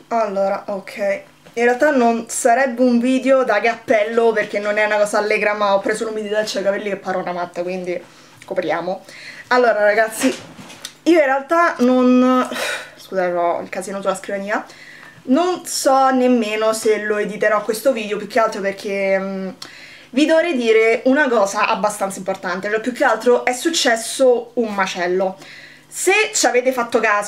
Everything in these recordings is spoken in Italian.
Allora, ok. In realtà non sarebbe un video da cappello perché non è una cosa allegra, ma ho preso l'umidità ai capelli che pare una matta, quindi copriamo. Allora, ragazzi, io in realtà non... Scusate, ho il casino sulla scrivania. Non so nemmeno se lo editerò questo video, più che altro perché vi dovrei dire una cosa abbastanza importante, cioè più che altro è successo un macello. Se ci avete fatto caso,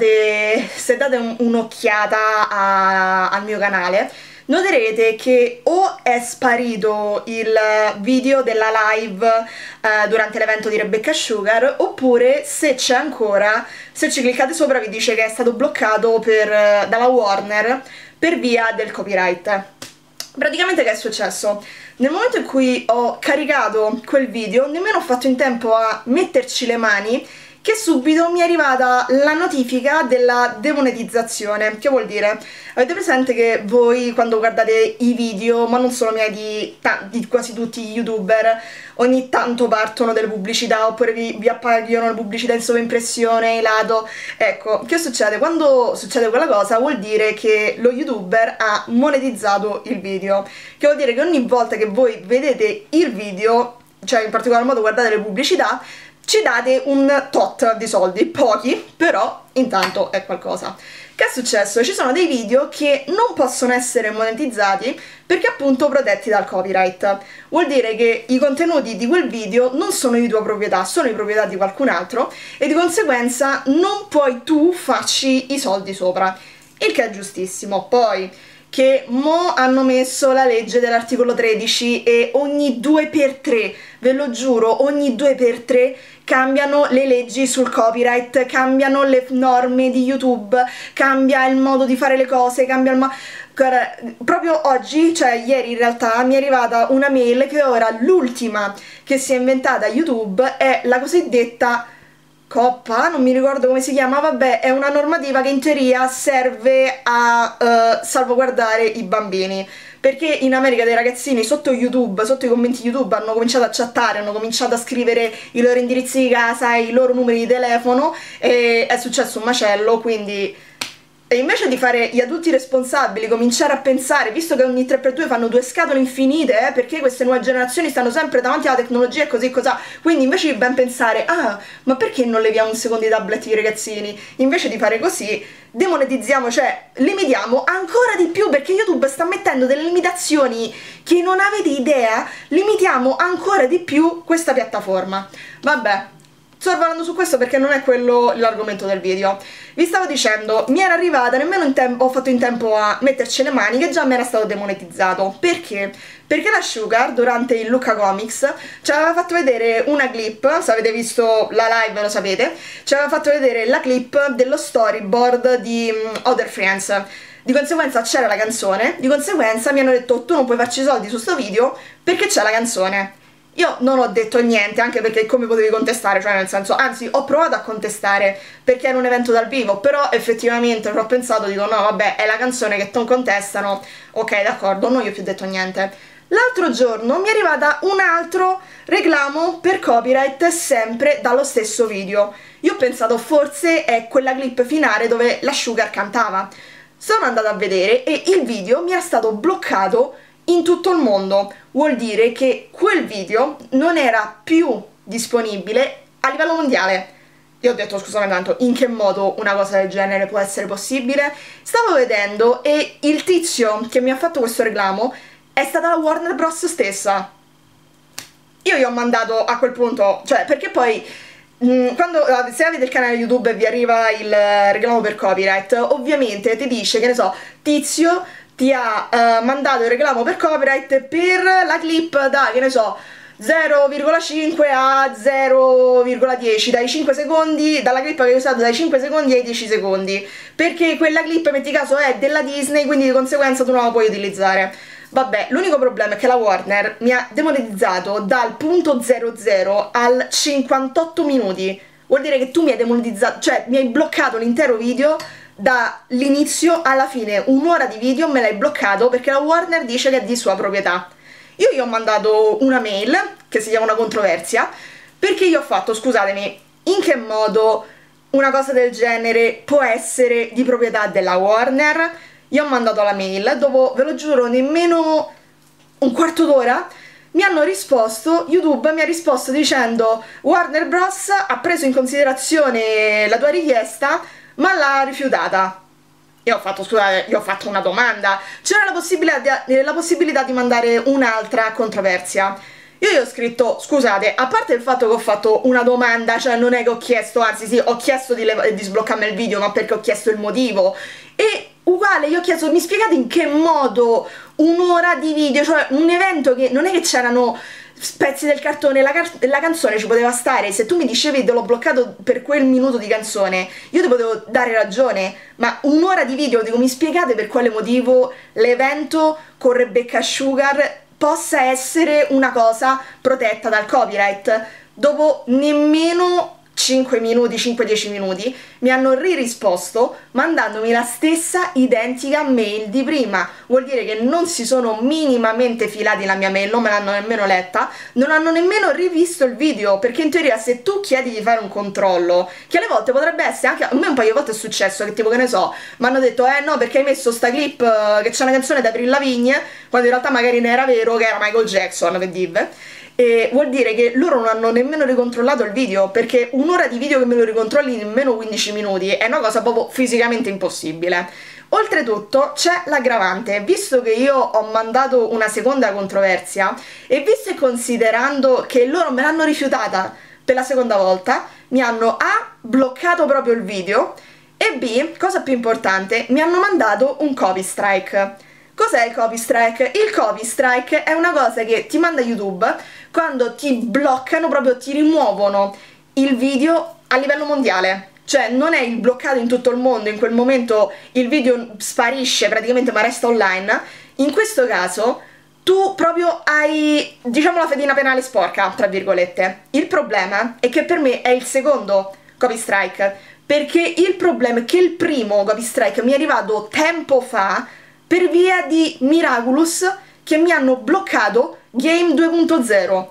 se date un'occhiata al mio canale, noterete che o è sparito il video della live durante l'evento di Rebecca Sugar, oppure se c'è ancora, se ci cliccate sopra vi dice che è stato bloccato dalla Warner per via del copyright. Praticamente che è successo? Nel momento in cui ho caricato quel video, nemmeno ho fatto in tempo a metterci le mani, che subito mi è arrivata la notifica della demonetizzazione. Che vuol dire? Avete presente che voi quando guardate i video, ma non solo miei, di quasi tutti gli youtuber, ogni tanto partono delle pubblicità oppure vi appaiono le pubblicità in sovraimpressione, in lato? Ecco, che succede? Quando succede quella cosa vuol dire che lo youtuber ha monetizzato il video, che vuol dire che ogni volta che voi vedete il video, cioè in particolar modo guardate le pubblicità, ci date un tot di soldi, pochi, però intanto è qualcosa. Che è successo? Ci sono dei video che non possono essere monetizzati perché appunto protetti dal copyright. Vuol dire che i contenuti di quel video non sono di tua proprietà, sono di proprietà di qualcun altro e di conseguenza non puoi tu farci i soldi sopra, il che è giustissimo. Poi che mo hanno messo la legge dell'articolo 13 e ogni 2x3, ve lo giuro, ogni 2x3 cambiano le leggi sul copyright, cambiano le norme di YouTube, cambia il modo di fare le cose, cambia il Guarda, proprio oggi, cioè ieri in realtà, mi è arrivata una mail che ora l'ultima che si è inventata YouTube è la cosiddetta Coppa, non mi ricordo come si chiama, vabbè, è una normativa che in teoria serve a salvaguardare i bambini, perché in America dei ragazzini sotto YouTube, sotto i commenti YouTube hanno cominciato a chattare, hanno cominciato a scrivere i loro indirizzi di casa e i loro numeri di telefono e è successo un macello, quindi... E invece di fare gli adulti responsabili, cominciare a pensare, visto che ogni 3x2 fanno due scatole infinite, perché queste nuove generazioni stanno sempre davanti alla tecnologia e così cos'ha, quindi invece di ben pensare, ah, ma perché non leviamo un secondo i tablet ai ragazzini? Invece di fare così, demonetizziamo, cioè limitiamo ancora di più, perché YouTube sta mettendo delle limitazioni che non avete idea, limitiamo ancora di più questa piattaforma. Vabbè. Sto parlando su questo perché non è quello l'argomento del video. Vi stavo dicendo, mi era arrivata, nemmeno ho fatto in tempo a metterci le mani, che già mi era stato demonetizzato. Perché? Perché la Sugar, durante il Lucca Comics, ci aveva fatto vedere una clip, se avete visto la live lo sapete, ci aveva fatto vedere la clip dello storyboard di Other Friends. Di conseguenza c'era la canzone, di conseguenza mi hanno detto tu non puoi farci soldi su sto video perché c'è la canzone. Io non ho detto niente, anche perché come potevi contestare, cioè nel senso, anzi ho provato a contestare perché era un evento dal vivo, però effettivamente ci ho pensato, dico no vabbè è la canzone che non contestano, ok d'accordo, non gli ho più detto niente. L'altro giorno mi è arrivata un altro reclamo per copyright sempre dallo stesso video. Io ho pensato forse è quella clip finale dove la Sugar cantava. Sono andata a vedere e il video mi era stato bloccato in tutto il mondo. Vuol dire che quel video non era più disponibile a livello mondiale. Io ho detto scusami tanto, in che modo una cosa del genere può essere possibile? Stavo vedendo e il tizio che mi ha fatto questo reclamo è stata la Warner Bros. Stessa. Io gli ho mandato a quel punto, cioè perché poi se avete il canale YouTube e vi arriva il reclamo per copyright, ovviamente ti dice, che ne so, tizio ti ha mandato il reclamo per copyright per la clip da, che ne so, 0,5 a 0,10, dai 5 secondi, dalla clip che hai usato dai 5 secondi ai 10 secondi, perché quella clip, metti caso, è della Disney, quindi di conseguenza tu non la puoi utilizzare. Vabbè, l'unico problema è che la Warner mi ha demonetizzato dal punto 00 al 58 minuti. Vuol dire che tu mi hai demonetizzato, cioè mi hai bloccato l'intero video dall'inizio alla fine, un'ora di video me l'hai bloccato perché la Warner dice che è di sua proprietà. Io gli ho mandato una mail, che si chiama una controversia, perché io ho fatto, scusatemi, in che modo una cosa del genere può essere di proprietà della Warner. Io ho mandato la mail, dopo, ve lo giuro, nemmeno un quarto d'ora mi hanno risposto, YouTube mi ha risposto dicendo: Warner Bros. Ha preso in considerazione la tua richiesta ma l'ha rifiutata. Io ho fatto, scusate, io ho fatto una domanda, c'era la possibilità di mandare un'altra controversia. Io gli ho scritto: scusate, a parte il fatto che ho fatto una domanda, cioè non è che ho chiesto, anzi sì, ho chiesto di sbloccarmi il video, ma perché ho chiesto il motivo. E uguale, io ho chiesto: mi spiegate in che modo un'ora di video, cioè un evento che non è che c'erano pezzi del cartone, la canzone ci poteva stare, se tu mi dicevi te l'ho bloccato per quel minuto di canzone, io ti potevo dare ragione, ma un'ora di video, dico, mi spiegate per quale motivo l'evento con Rebecca Sugar possa essere una cosa protetta dal copyright? Dopo nemmeno 5 minuti, 5-10 minuti, mi hanno risposto mandandomi la stessa identica mail di prima. Vuol dire che non si sono minimamente filati la mia mail, non me l'hanno nemmeno letta, non hanno nemmeno rivisto il video, perché in teoria se tu chiedi di fare un controllo, che alle volte potrebbe essere anche, a me un paio di volte è successo che tipo, che ne so, mi hanno detto no perché hai messo sta clip che c'è una canzone da Avril Lavigne, quando in realtà magari ne era vero che era Michael Jackson, per dire. E vuol dire che loro non hanno nemmeno ricontrollato il video, perché un'ora di video che me lo ricontrolli in nemmeno 15 minuti è una cosa proprio fisicamente impossibile. Oltretutto c'è l'aggravante, visto che io ho mandato una seconda controversia e visto e considerando che loro me l'hanno rifiutata per la seconda volta, mi hanno A, bloccato proprio il video, e B, cosa più importante, mi hanno mandato un copy strike. Cos'è il copy strike? Il copy strike è una cosa che ti manda YouTube quando ti bloccano, proprio ti rimuovono il video a livello mondiale. Cioè non è il bloccato in tutto il mondo, in quel momento il video sparisce praticamente ma resta online. In questo caso tu proprio hai, diciamo, la fedina penale sporca, tra virgolette. Il problema è che per me è il secondo copy strike, perché il problema è che il primo copy strike mi è arrivato tempo fa per via di Miraculous, che mi hanno bloccato Game 2.0,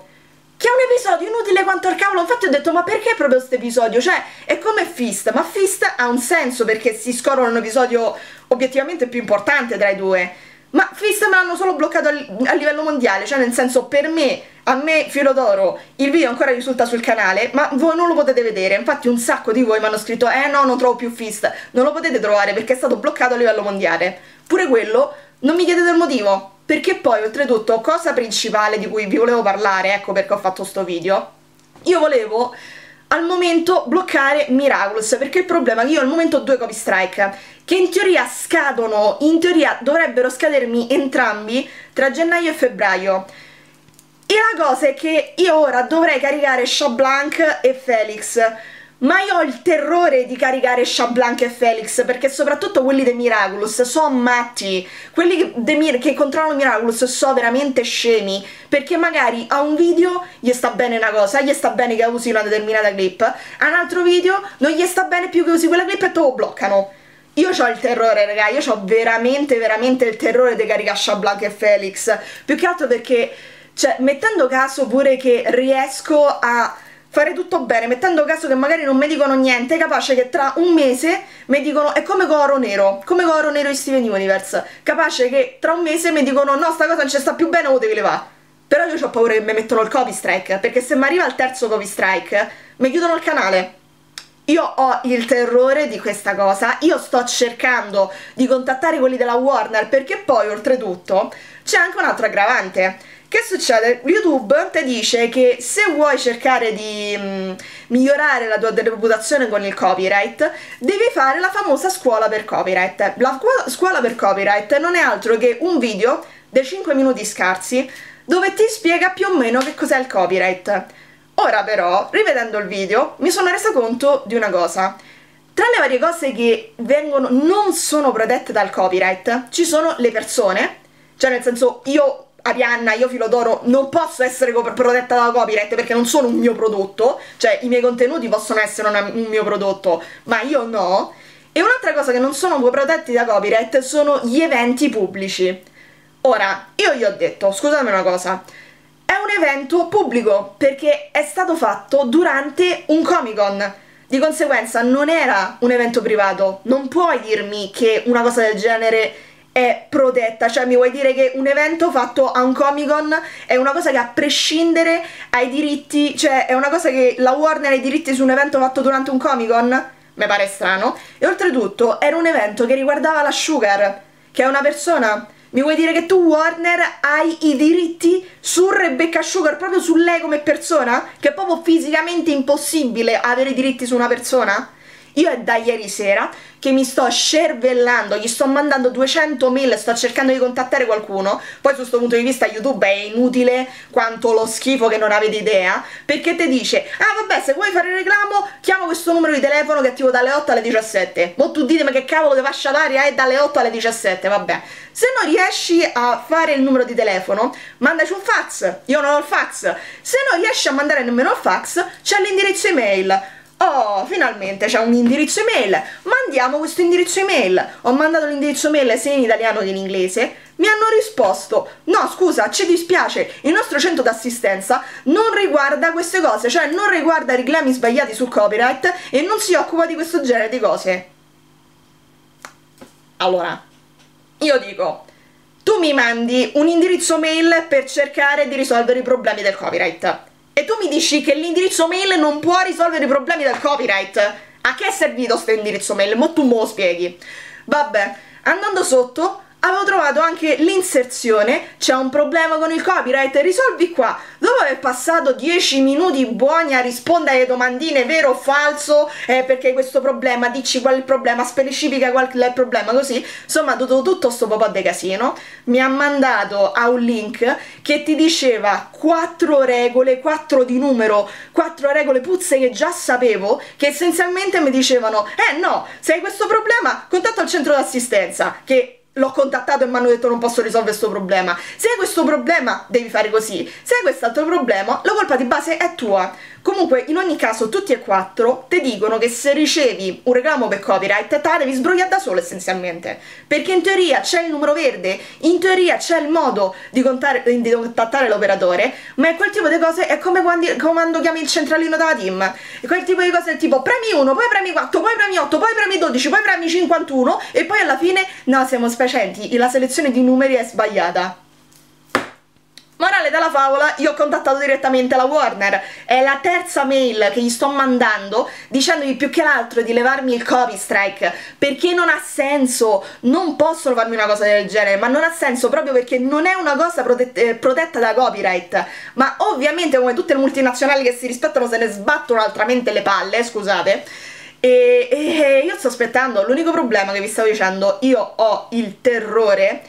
che è un episodio inutile quanto il cavolo. Infatti ho detto: ma perché proprio questo episodio? Cioè è come Fist, ma Fist ha un senso perché si scorrono un episodio obiettivamente più importante tra i due, ma Fist me l'hanno solo bloccato a livello mondiale, cioè nel senso, per me, a me Filo d'Oro, il video ancora risulta sul canale, ma voi non lo potete vedere. Infatti un sacco di voi mi hanno scritto: no, non trovo più Fist. Non lo potete trovare perché è stato bloccato a livello mondiale. Pure quello, non mi chiedete il motivo, perché poi oltretutto, cosa principale di cui vi volevo parlare, ecco perché ho fatto sto video, io volevo al momento bloccare Miraculous, perché il problema è che io al momento ho due copy strike che in teoria scadono, in teoria dovrebbero scadermi entrambi tra gennaio e febbraio. E la cosa è che io ora dovrei caricare Chablanc e Felix, ma io ho il terrore di caricare Chablanc e Felix, perché soprattutto quelli dei Miraculous sono matti, quelli che controllano Miraculous sono veramente scemi, perché magari a un video gli sta bene una cosa, gli sta bene che usi una determinata clip, a un altro video non gli sta bene più che usi quella clip e te lo bloccano. Io ho il terrore, raga, io ho veramente il terrore di caricare Chablanc e Felix, più che altro perché, cioè, mettendo caso pure che riesco a fare tutto bene, mettendo caso che magari non mi dicono niente, è capace che tra un mese mi dicono: è come Oro Nero di Steven Universe, capace che tra un mese mi dicono: no, sta cosa non ci sta più bene, o devi levare. Però io ho paura che mi mettono il copy strike, perché se mi arriva il terzo copy strike mi chiudono il canale. Io ho il terrore di questa cosa, io sto cercando di contattare quelli della Warner, perché poi oltretutto c'è anche un altro aggravante. Che succede? YouTube ti dice che se vuoi cercare di migliorare la tua reputazione con il copyright, devi fare la famosa scuola per copyright. La scuola per copyright non è altro che un video dei 5 minuti scarsi dove ti spiega più o meno che cos'è il copyright. Ora però, rivedendo il video, mi sono resa conto di una cosa. Tra le varie cose che non sono protette dal copyright, ci sono le persone, cioè nel senso, io Arianna, io Filo d'Oro, non posso essere protetta dalla copyright perché non sono un mio prodotto, cioè i miei contenuti possono essere un mio prodotto, ma io no. E un'altra cosa che non sono protetti da copyright sono gli eventi pubblici. Ora, io gli ho detto: scusami una cosa, è un evento pubblico perché è stato fatto durante un Comic Con, Di conseguenza non era un evento privato, non puoi dirmi che una cosa del genere è protetta, cioè mi vuoi dire che un evento fatto a un Comic Con è una cosa che a prescindere hai diritti, cioè è una cosa che la Warner ha i diritti su un evento fatto durante un Comic Con? Mi pare strano. E oltretutto era un evento che riguardava la Sugar, che è una persona. Mi vuoi dire che tu Warner hai i diritti su Rebecca Sugar, proprio su lei come persona? Che è proprio fisicamente impossibile avere i diritti su una persona? Io è da ieri sera che mi sto scervellando, gli sto mandando 200 mail, sto cercando di contattare qualcuno. Poi su questo punto di vista YouTube è inutile quanto lo schifo che non avete idea, perché ti dice: ah vabbè, se vuoi fare il reclamo chiama questo numero di telefono che è tipo dalle 8 alle 17. Mo tu ditemi che cavolo di fascia d'aria è dalle 8 alle 17, vabbè. Se non riesci a fare il numero di telefono, mandaci un fax. Io non ho il fax. Se non riesci a mandare nemmeno il fax, c'è l'indirizzo email. Oh, finalmente c'è un indirizzo email, mandiamo questo indirizzo email. Ho mandato l'indirizzo email sia in italiano che in inglese, mi hanno risposto: no scusa, ci dispiace, il nostro centro d'assistenza non riguarda queste cose, cioè non riguarda reclami sbagliati sul copyright e non si occupa di questo genere di cose. Allora, io dico, tu mi mandi un indirizzo mail per cercare di risolvere i problemi del copyright e tu mi dici che l'indirizzo mail non può risolvere i problemi del copyright. A che è servito sto indirizzo mail? Mo tu me lo spieghi. Vabbè, andando sotto avevo trovato anche l'inserzione: c'è un problema con il copyright, risolvi qua. Dopo aver passato 10 minuti buoni a rispondere alle domandine vero o falso, perché questo problema, dici qual è il problema, specifica qual è il problema, così, insomma dopo tutto sto po' di casino, mi ha mandato a un link che ti diceva 4 regole, 4 di numero, 4 regole puzze che già sapevo, che essenzialmente mi dicevano: no, se hai questo problema contatta il centro d'assistenza, che l'ho contattato e mi hanno detto non posso risolvere questo problema. Se hai questo problema devi fare così, se hai quest'altro problema la colpa di base è tua. Comunque in ogni caso tutti e 4 ti dicono che se ricevi un reclamo per copyright te la devi sbrogliare da solo essenzialmente, perché in teoria c'è il numero verde, in teoria c'è il modo di contattare l'operatore, ma è quel tipo di cose è come quando chiami il centralino della team, e quel tipo di cose è tipo premi 1, poi premi 4, poi premi 8, poi premi 12, poi premi 51 e poi alla fine no, siamo spiacenti, la selezione di numeri è sbagliata. Morale della favola, io ho contattato direttamente la Warner, è la terza mail che gli sto mandando dicendogli più che l'altro di levarmi il copy strike, perché non ha senso, non possono farmi una cosa del genere, ma non ha senso proprio perché non è una cosa protetta da copyright, ma ovviamente come tutte le multinazionali che si rispettano se ne sbattono altramente le palle, scusate. E io sto aspettando, l'unico problema che vi stavo dicendo, io ho il terrore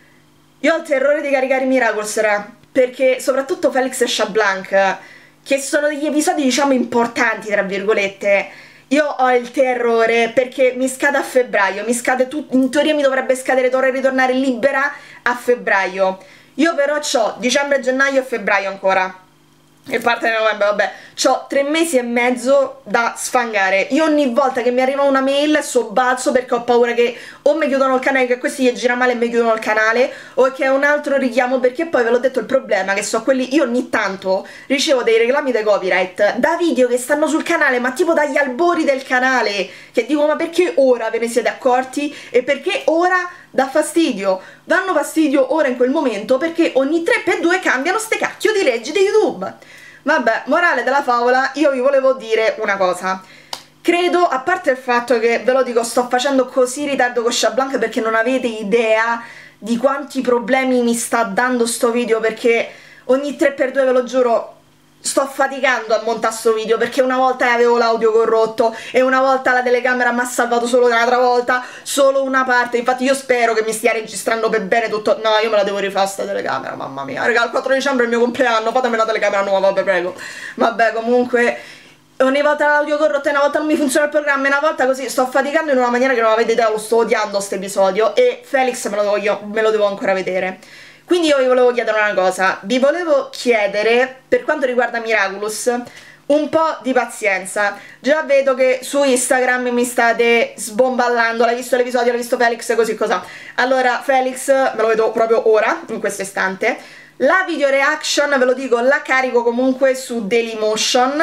di caricare Miraculous, perché soprattutto Felix e Shablanc, che sono degli episodi diciamo importanti tra virgolette, io ho il terrore perché mi scade a febbraio, mi scade in teoria mi dovrebbe scadere, dovrei ritornare libera a febbraio, io però c'ho dicembre, gennaio e febbraio ancora e parte di novembre, vabbè, c'ho 3 mesi e mezzo da sfangare. Io ogni volta che mi arriva una mail sobbalzo perché ho paura che o mi chiudono il canale, che questi gli gira male e mi chiudono il canale, o che è un altro richiamo, perché poi ve l'ho detto il problema che so quelli, io ogni tanto ricevo dei reclami dei copyright da video che stanno sul canale, ma tipo dagli albori del canale, che dico ma perché ora ve ne siete accorti e perché ora dà fastidio? Danno fastidio ora in quel momento perché ogni 3x2 cambiano ste cacchio di leggi di YouTube. Vabbè, morale della favola, io vi volevo dire una cosa. Credo, a parte il fatto che, ve lo dico, sto facendo così ritardo con Shablanc perché non avete idea di quanti problemi mi sta dando sto video, perché ogni 3x2, ve lo giuro, sto faticando a montare sto video perché una volta avevo l'audio corrotto e una volta la telecamera mi ha salvato solo l'altra volta solo una parte. Infatti io spero che mi stia registrando per bene tutto. No, io me la devo rifare sta telecamera, mamma mia. Raga, il 4 dicembre è il mio compleanno, fatemi una telecamera nuova, vi prego. Vabbè, comunque ogni volta l'audio corrotto e una volta non mi funziona il programma e una volta così sto faticando in una maniera che non avete idea, lo sto odiando questo episodio e Felix me lo devo ancora vedere. Quindi io vi volevo chiedere una cosa, vi volevo chiedere, per quanto riguarda Miraculous, un po' di pazienza. Già vedo che su Instagram mi state sbomballando, l'hai visto l'episodio, l'hai visto Felix, così cosa. Allora, Felix, me lo vedo proprio ora, in questo istante. La video reaction, ve lo dico, la carico comunque su Dailymotion,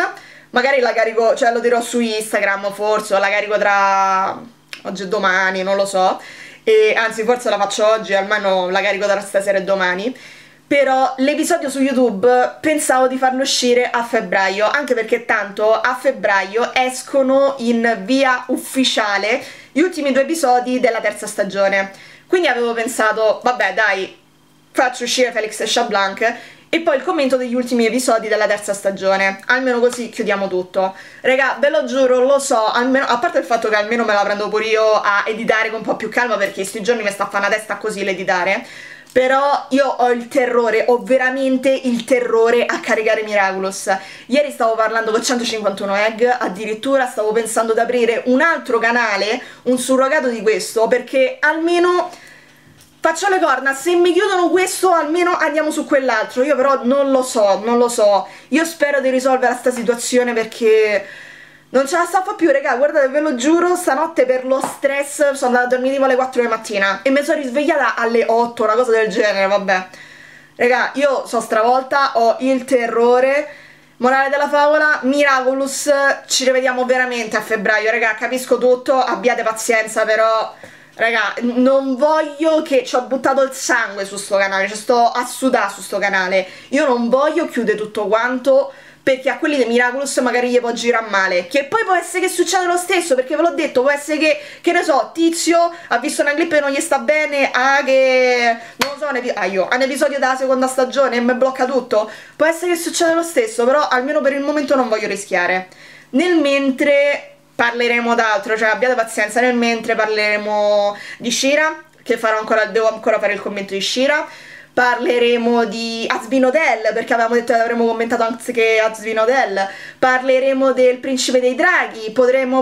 magari la carico, cioè lo dirò su Instagram forse, o la carico tra oggi e domani, non lo so, e anzi forse la faccio oggi, almeno la carico tra stasera e domani. Però l'episodio su YouTube pensavo di farlo uscire a febbraio, anche perché tanto a febbraio escono in via ufficiale gli ultimi 2 episodi della terza stagione. Quindi avevo pensato, vabbè dai, faccio uscire Felix e Chablanc e poi il commento degli ultimi episodi della terza stagione, almeno così chiudiamo tutto. Raga, ve lo giuro, lo so, almeno, a parte il fatto che almeno me la prendo pure io a editare con un po' più calma, perché sti giorni mi sta a fare una testa così l'editare. Però io ho il terrore, ho veramente il terrore a caricare Miraculous. Ieri stavo parlando con 151 egg, addirittura stavo pensando di aprire un altro canale, un surrogato di questo, perché almeno faccio le corna, se mi chiudono questo almeno andiamo su quell'altro. Io però non lo so, non lo so. Io spero di risolvere sta situazione perché non ce la sto a fare più, raga, guardate, ve lo giuro, stanotte per lo stress sono andata a dormire tipo alle 4 di mattina e mi sono risvegliata alle 8, una cosa del genere, vabbè. Raga, io sono stravolta, ho il terrore. Morale della favola, Miraculous, ci rivediamo veramente a febbraio, raga, capisco tutto, abbiate pazienza, però, raga, non voglio che ci ho buttato il sangue su sto canale, cioè sto a sudare su sto canale, io non voglio chiudere tutto quanto, perché a quelli di Miraculous magari gli può girare male, che poi può essere che succeda lo stesso, perché ve l'ho detto, può essere che ne so, Tizio ha visto una clip e non gli sta bene, che non lo so, un episodio della seconda stagione e mi blocca tutto, può essere che succeda lo stesso, però almeno per il momento non voglio rischiare. Nel mentre parleremo d'altro, cioè abbiate pazienza, nel mentre parleremo di Shira, che farò ancora, devo ancora fare il commento di Shira. Parleremo di Hazbin Hotel, perché avevamo detto che avremmo commentato anche Hazbin Hotel. Parleremo del Principe dei Draghi. Potremo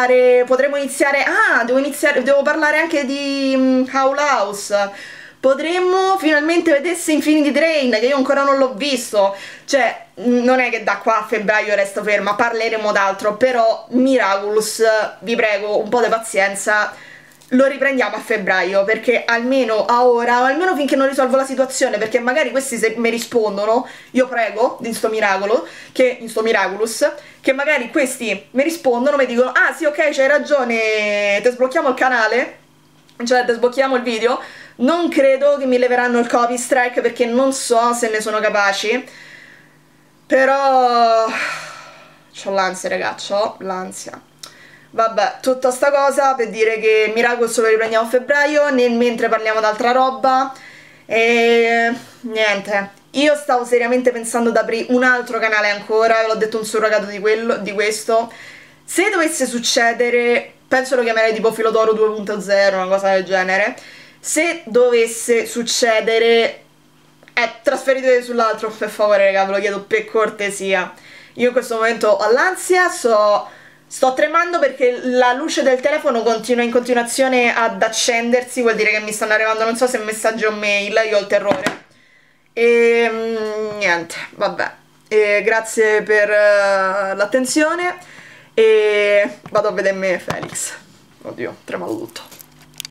iniziare. Devo parlare anche di Howl House. Potremmo finalmente vedersi Infinity Train, che io ancora non l'ho visto. Cioè, non è che da qua a febbraio resto ferma, parleremo d'altro. Però Miraculous, vi prego, un po' di pazienza. Lo riprendiamo a febbraio, perché almeno a ora, o almeno finché non risolvo la situazione, perché magari questi se mi rispondono, io prego, in sto Miraculous, che magari questi mi rispondono, mi dicono, ah sì ok c'hai ragione, te sblocchiamo il canale, cioè te sblocchiamo il video, non credo che mi leveranno il copy strike, perché non so se ne sono capaci, però c'ho l'ansia raga, c'ho l'ansia. Vabbè, tutta sta cosa per dire che Miraculous lo riprendiamo a febbraio, nel mentre parliamo d'altra roba e niente. Io stavo seriamente pensando ad aprire un altro canale ancora, ve l'ho detto, un surrogato di questo. Se dovesse succedere, penso lo chiamerei tipo Filodoro 2.0, una cosa del genere. Se dovesse succedere, trasferitevi sull'altro per favore raga, ve lo chiedo per cortesia. Io in questo momento ho l'ansia, sto tremando perché la luce del telefono continua in continuazione ad accendersi, vuol dire che mi stanno arrivando non so se messaggi o mail, io ho il terrore. E niente, vabbè. Grazie per l'attenzione e vado a vedermi Felix. Oddio, tremato tutto.